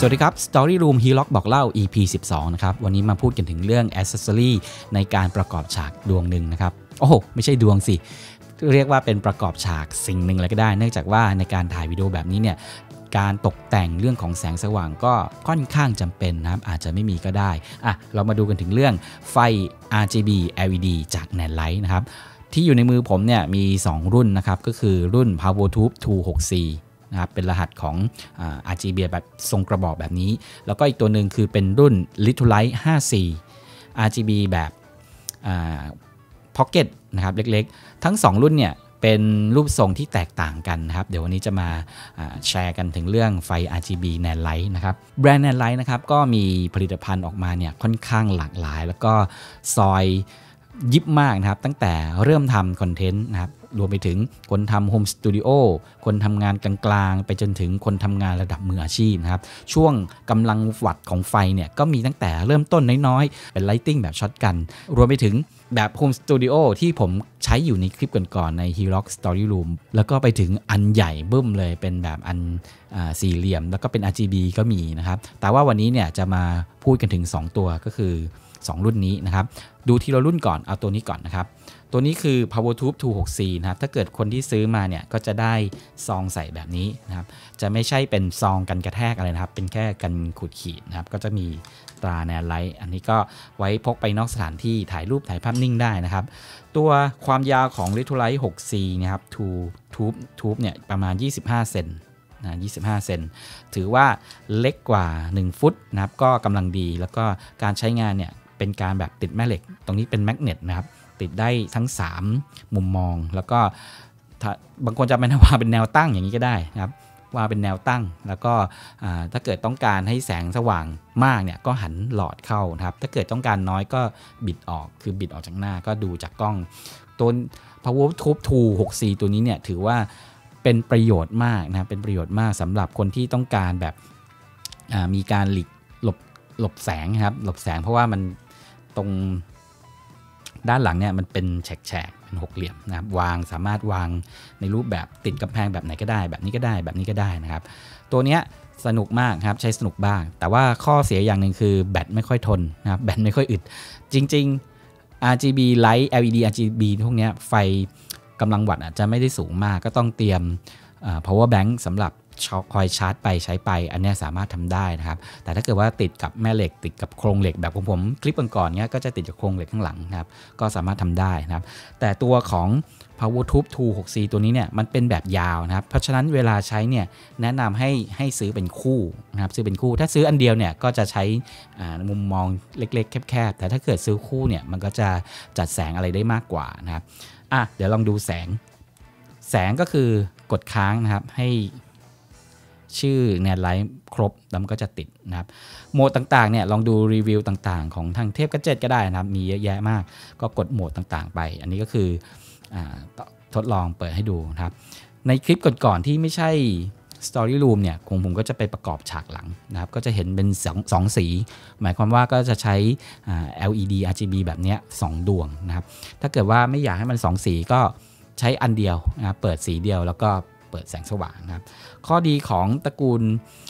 วัสดีครับ Story Room Hillock บอกเล่า EP 12นะครับวันนี้มาพูดกันถึงเรื่อง Accessory ในการประกอบฉากดวงหนึ่งนะครับโอ้โหไม่ใช่ดวงสิเรียกว่าเป็นประกอบฉากสิ่งหนึ่งเลยก็ได้เนื่องจากว่าในการถ่ายวิดีโอแบบนี้เนี่ยการตกแต่งเรื่องของแสงสว่างก็ค่อนข้างจำเป็นนะครับอาจจะไม่มีก็ได้เรามาดูกันถึงเรื่องไฟ RGB LED จาก Nanlite นะครับที่อยู่ในมือผมเนี่ยมี2รุ่นนะครับก็คือรุ่น PowerTube 264นะครับเป็นรหัสของ RGB แบบทรงกระบอกแบบนี้แล้วก็อีกตัวหนึ่งคือเป็นรุ่น Litolite 54 RGB แบบPocket นะครับเล็กๆทั้ง2รุ่นเนี่ยเป็นรูปทรงที่แตกต่างกันนะครับเดี๋ยววันนี้จะมาแชร์กันถึงเรื่องไฟ RGB Nanlite นะครับแบรนด์ Nanlite นะครับก็มีผลิตภัณฑ์ออกมาเนี่ยค่อนข้างหลากหลายแล้วก็ซอยยิบมากนะครับตั้งแต่เริ่มทำคอนเทนต์นะครับรวมไปถึงคนทำโฮมสตูดิโอคนทำงานกลางๆไปจนถึงคนทำงานระดับมืออาชีพนะครับช่วงกำลังวัตต์ของไฟเนี่ยก็มีตั้งแต่เริ่มต้นน้อยๆเป็นไลท์ติ้งแบบช็อตกันรวมไปถึงแบบโฮมสตูดิโอที่ผมใช้อยู่ในคลิปก่อนๆใน Hillock Story Room แล้วก็ไปถึงอันใหญ่บึ้มเลยเป็นแบบอันสี่เหลี่ยมแล้วก็เป็น RGB ก็มีนะครับแต่ว่าวันนี้เนี่ยจะมาพูดกันถึง2ตัวก็คือ2รุ่นนี้นะครับดูทีละรุ่นก่อนเอาตัวนี้ก่อนนะครับตัวนี้คือ PowerTube 264นะครับถ้าเกิดคนที่ซื้อมาเนี่ยก็จะได้ซองใส่แบบนี้นะครับจะไม่ใช่เป็นซองกันกระแทกอะไรนะครับเป็นแค่กันขูดขีดนะครับก็จะมีตรา Nanlite อันนี้ก็ไว้พกไปนอกสถานที่ถ่ายรูปถ่ายภาพนิ่งได้นะครับตัวความยาวของ Litolite 6C นะครับ Tube เนี่ยประมาณ25เซนนะ25เซนถือว่าเล็กกว่า1ฟุตนะครับก็กำลังดีแล้วก็การใช้งานเนี่ยเป็นการแบบติดแม่เหล็กตรงนี้เป็นแมกเนตนะครับติดได้ทั้ง3มุมมองแล้วก็บางคนจะเป็นว่าเป็นแนวตั้งอย่างนี้ก็ได้นะครับว่าเป็นแนวตั้งแล้วก็ถ้าเกิดต้องการให้แสงสว่างมากเนี่ยก็หันหลอดเข้านะครับถ้าเกิดต้องการน้อยก็บิดออกคือบิดออกจากหน้าก็ดูจากกล้องตัว PowerTube 264ตัวนี้เนี่ยถือว่าเป็นประโยชน์มากนะครับเป็นประโยชน์มากสำหรับคนที่ต้องการแบบมีการหลบแสงครับหลบแสงเพราะว่ามันตรงด้านหลังเนี่ยมันเป็นแฉกเป็นหกเหลี่ยมนะครับสามารถวางในรูปแบบติดกำแพงแบบไหนก็ได้แบบนี้ก็ได้แบบนี้ก็ได้นะครับตัวเนี้ยสนุกมากครับใช้สนุกบ้างแต่ว่าข้อเสียอย่างหนึ่งคือแบตไม่ค่อยทนนะครับแบตไม่ค่อยอึดจริงๆ RGB Light LED RGB พวกนี้ไฟกำลังวัตต์อาจจะไม่ได้สูงมากก็ต้องเตรียมpower bank สำหรับคอยชาร์จไปใช้ไปอันนี้สามารถทำได้นะครับแต่ถ้าเกิดว่าติดกับแม่เหล็กติดกับโครงเหล็กแบบของผมคลิปก่อนๆเนี้ยก็จะติดกับโครงเหล็กข้างหลังนะครับก็สามารถทำได้นะครับแต่ตัวของ PowerTube 264ตัวนี้เนี่ยมันเป็นแบบยาวนะครับเพราะฉะนั้นเวลาใช้เนี่ยแนะนำให้ซื้อเป็นคู่นะครับซื้อเป็นคู่ถ้าซื้ออันเดียวเนี่ยก็จะใช้มุมมองเล็กๆแคบๆแต่ถ้าเกิดซื้อคู่เนี่ยมันก็จะจัดแสงอะไรได้มากกว่านะครับเดี๋ยวลองดูแสงก็คือกดค้างนะครับให้ชื่อ Nanlite ครบแล้วมันก็จะติดนะครับโหมดต่างๆเนี่ยลองดูรีวิวต่างๆของทางเทพกัจเจ็ตก็ได้นะครับมีเยอะแยะมากก็กดโหมดต่างๆไปอันนี้ก็คือทดลองเปิดให้ดูนะครับในคลิปก่อนๆที่ไม่ใช่ Story Room เนี่ยผมก็จะไปประกอบฉากหลังนะครับก็จะเห็นเป็น2สีหมายความว่าก็จะใช้ LED RGB แบบนี้2ดวงนะครับถ้าเกิดว่าไม่อยากให้มัน2สีก็ใช้อันเดียวนะครับเปิดสีเดียวแล้วก็เปิดแสงสว่างนะครับข้อดีของตระกูล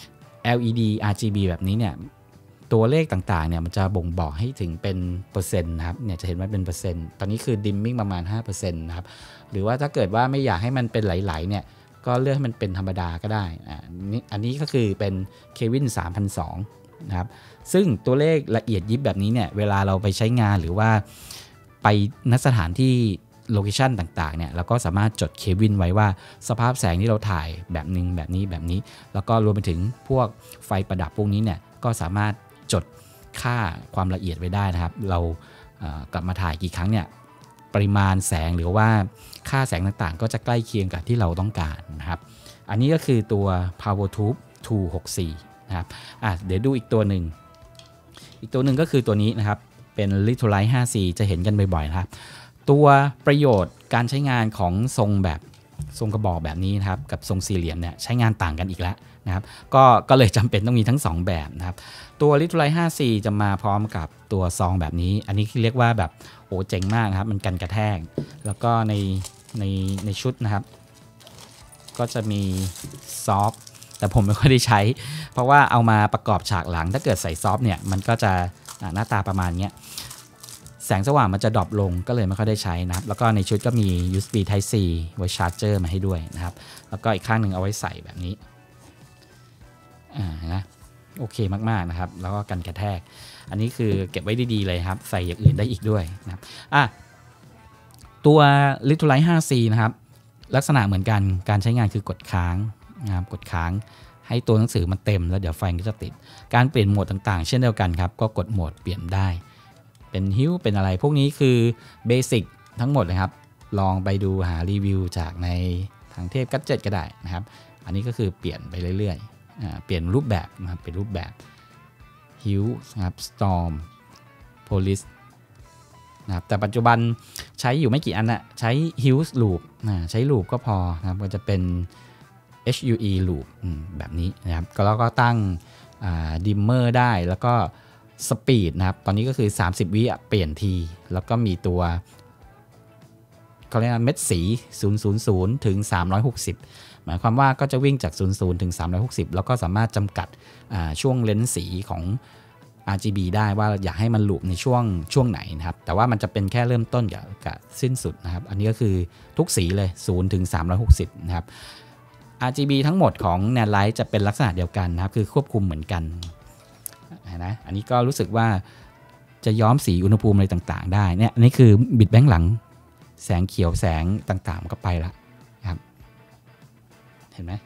LED RGB แบบนี้เนี่ยตัวเลขต่างๆเนี่ยมันจะบ่งบอกให้ถึงเป็นเปอร์เซ็นต์นะครับเนี่ยจะเห็นว่าเป็นเปอร์เซ็นต์ตอนนี้คือ dimming ประมาณ 5% นะครับหรือว่าถ้าเกิดว่าไม่อยากให้มันเป็นไหลๆเนี่ยก็เลือกให้มันเป็นธรรมดาก็ได้อันนี้ก็คือเป็น Kelvin 3002นะครับซึ่งตัวเลขละเอียดยิบแบบนี้เนี่ยเวลาเราไปใช้งานหรือว่าไปณสถานที่โลเคชันต่างๆเนี่ยเราก็สามารถจดเควินไว้ว่าสภาพแสงที่เราถ่ายแบบนึงแบบนี้แล้วก็รวมไปถึงพวกไฟประดับพวกนี้เนี่ยก็สามารถจดค่าความละเอียดไว้ได้นะครับเรากลับมาถ่ายกี่ครั้งเนี่ยปริมาณแสงหรือว่าค่าแสงต่างๆก็จะใกล้เคียงกับที่เราต้องการนะครับอันนี้ก็คือตัว PowerTube 264นะครับเดี๋ยวดูอีกตัวหนึ่งก็คือตัวนี้นะครับเป็น Litolite 5C จะเห็นกันบ่อยๆนะครับตัวประโยชน์การใช้งานของทรงกระบอกแบบนี้นะครับกับทรงสี่เหลี่ยมเนี่ยใช้งานต่างกันอีกแล้วนะครับก็เลยจำเป็นต้องมีทั้ง2แบบนะครับตัว Litolite 5C จะมาพร้อมกับตัวซองแบบนี้อันนี้เรียกว่าแบบโอ้เจ๋งมากครับมันกันกระแทกแล้วก็ในชุดนะครับก็จะมีซอฟแต่ผมไม่ค่อยได้ใช้เพราะว่าเอามาประกอบฉากหลังถ้าเกิดใส่ซอฟเนี่ยมันก็จะหน้าตาประมาณนี้แสงสว่างมันจะดรอปลงก็เลยไม่ค่อยได้ใช้นะครับแล้วก็ในชุดก็มี USB Type C ไว้ชาร์จเจอร์มาให้ด้วยนะครับแล้วก็อีกข้างหนึ่งเอาไว้ใส่แบบนี้นะโอเคมากๆนะครับแล้วก็กันกระแทกอันนี้คือเก็บไว้ดีๆเลยครับใส่อย่างอื่นได้อีกด้วยนะครับตัว Litolite 5C นะครับลักษณะเหมือนกันการใช้งานคือกดค้างนะครับกดค้างให้ตัวหนังสือมันเต็มแล้วเดี๋ยวไฟก็จะติดการเปลี่ยนโหมดต่างๆเช่นเดียวกันครับก็กดโหมดเปลี่ยนได้เป็นฮิ้วเป็นอะไรพวกนี้คือเบสิกทั้งหมดเลยครับลองไปดูหารีวิวจากในทางเทพกัจเจ็ตก็ได้นะครับอันนี้ก็คือเปลี่ยนไปเรื่อยๆเปลี่ยนรูปแบบนะครับเป็นรูปแบบฮิ้วนะครับสตอร์มโพลิสนะครับแต่ปัจจุบันใช้อยู่ไม่กี่อันนะใช้ฮิ้วลูปใช้ลูปก็พอนะครับก็จะเป็น HUE loop แบบนี้นะครับแล้วก็ตั้งดิมเมอร์ได้แล้วก็สปีดนะครับตอนนี้ก็คือ30 วิเปลี่ยนทีแล้วก็มีตัวเขาเรียกว่าเม็ดสี000ถึง360หมายความว่าก็จะวิ่งจาก00ถึง360แล้วก็สามารถจำกัดช่วงเลนส์สีของ RGB ได้ว่าอยากให้มันลูปในช่วงไหนนะครับแต่ว่ามันจะเป็นแค่เริ่มต้นกับสิ้นสุดนะครับอันนี้ก็คือทุกสีเลย0ถึง360นะครับ RGB ทั้งหมดของ Nanlite จะเป็นลักษณะเดียวกันนะครับคือควบคุมเหมือนกันนะอันนี้ก็รู้สึกว่าจะย้อมสีอุณหภูมิอะไรต่างๆได้เนี่ยอันนี้คือบิดแบงค์หลังแสงเขียวแสงต่างๆมันก็ไปแล้วครับเห็นไหม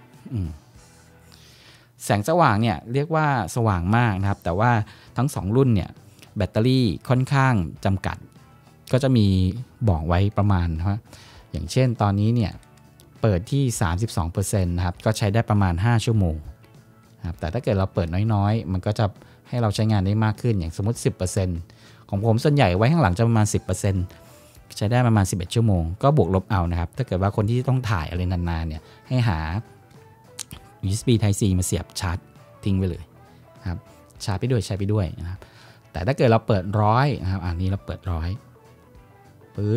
แสงสว่างเนี่ยเรียกว่าสว่างมากนะครับแต่ว่าทั้ง2รุ่นเนี่ยแบตเตอรี่ค่อนข้างจำกัดก็จะมีบอกไว้ประมาณนะอย่างเช่นตอนนี้เนี่ยเปิดที่ 32% นะครับก็ใช้ได้ประมาณ5ชั่วโมงนะครับแต่ถ้าเกิดเราเปิดน้อยๆมันก็จะให้เราใช้งานได้มากขึ้นอย่างสมมติ 10% ของผมส่วนใหญ่ไว้ข้างหลังจะประมาณ 10% ใช้ได้ประมาณ11ชั่วโมงก็บวกลบเอานะครับถ้าเกิดว่าคนที่ต้องถ่ายอะไรนานๆเนี่ยให้หา USB Type C มาเสียบชาร์จทิ้งไว้เลยนะครับชาร์จไปด้วยใช้ไปด้วยนะครับแต่ถ้าเกิดเราเปิด100นะครับอันนี้เราเปิด100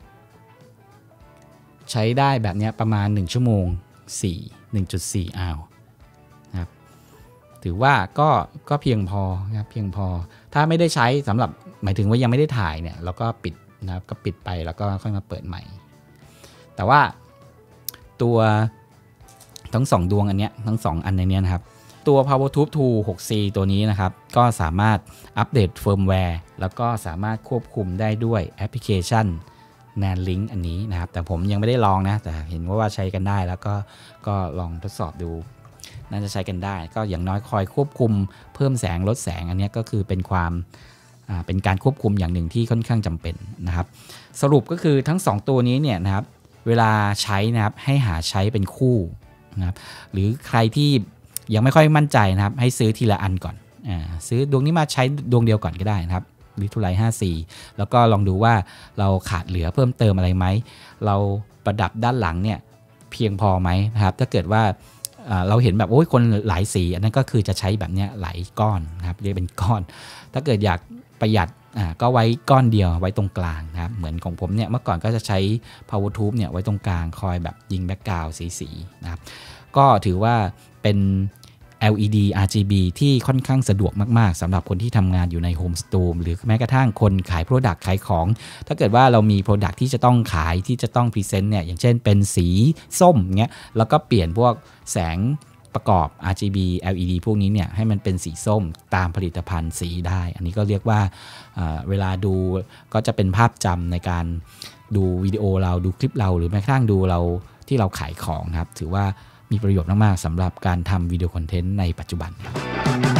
ใช้ได้แบบนี้ประมาณ1ชั่วโมง 1.4 อัลนะครับถือว่าก็เพียงพอนะครับเพียงพอถ้าไม่ได้ใช้สำหรับหมายถึงว่ายังไม่ได้ถ่ายเนี่ยเราก็ปิดนะครับก็ปิดไปแล้วก็ค่อยมาเปิดใหม่แต่ว่าตัวทั้ง2ดวงอันเนี้ยทั้ง2อันในนี้นะครับตัว PowerTube 2 6C ตัวนี้นะครับก็สามารถอัปเดตเฟิร์มแวร์แล้วก็สามารถควบคุมได้ด้วยแอปพลิเคชัน Nanlink อันนี้นะครับแต่ผมยังไม่ได้ลองนะแต่เห็นว่าใช้กันได้แล้วก็ลองทดสอบดูน่าจะใช้กันได้ก็อย่างน้อยคอยควบคุมเพิ่มแสงลดแสงอันนี้ก็คือเป็นการควบคุมอย่างหนึ่งที่ค่อนข้างจำเป็นนะครับสรุปก็คือทั้ง2ตัวนี้เนี่ยนะครับเวลาใช้นะครับให้หาใช้เป็นคู่นะครับหรือใครที่ยังไม่ค่อยมั่นใจนะครับให้ซื้อทีละอันก่อนซื้อดวงนี้มาใช้ดวงเดียวก่อนก็ได้นะครับLitolite 5C แล้วก็ลองดูว่าเราขาดเหลือเพิ่มเติมอะไรไหมเราประดับด้านหลังเนี่ยเพียงพอไหมนะครับถ้าเกิดว่าเราเห็นแบบโอ้ยคนหลายสีอันนั้นก็คือจะใช้แบบนี้หลายก้อนนะครับเรียกเป็นก้อนถ้าเกิดอยากประหยัดก็ไว้ก้อนเดียวไว้ตรงกลางนะครับเหมือนของผมเนี่ยเมื่อก่อนก็จะใช้ PowerTube เนี่ยไว้ตรงกลางคอยแบบยิงแบ็คกราวด์สีๆนะครับก็ถือว่าเป็น LED RGB ที่ค่อนข้างสะดวกมากๆสำหรับคนที่ทำงานอยู่ใน Home Store หรือแม้กระทั่งคนขาย Product ขายของถ้าเกิดว่าเรามี Product ที่จะต้องขายที่จะต้อง Present เนี่ยอย่างเช่นเป็นสีส้มเงี้ยแล้วก็เปลี่ยนพวกแสงประกอบ RGB LED พวกนี้เนี่ยให้มันเป็นสีส้มตามผลิตภัณฑ์สีได้อันนี้ก็เรียกว่าเวลาดูก็จะเป็นภาพจำในการดูวิดีโอเราดูคลิปเราหรือแม้กระทั่งดูเราที่เราขายของครับถือว่ามีประโยชน์มากๆสำหรับการทำวิดีโอคอนเทนต์ในปัจจุบันครับ